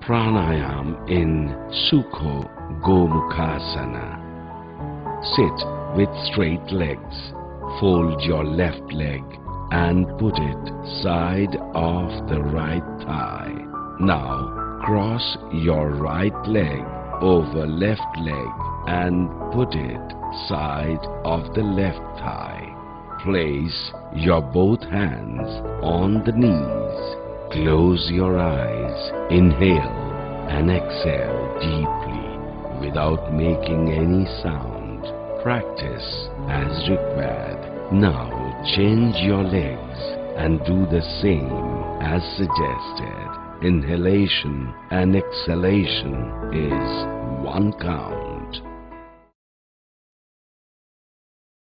Pranayam in Sukho Gomukhasana. Sit with straight legs. Fold your left leg and put it side of the right thigh. Now cross your right leg over left leg and put it side of the left thigh. Place your both hands on the knees. Close your eyes. Inhale and exhale deeply without making any sound. Practice as required. Now change your legs and do the same as suggested. Inhalation and exhalation is 1 count.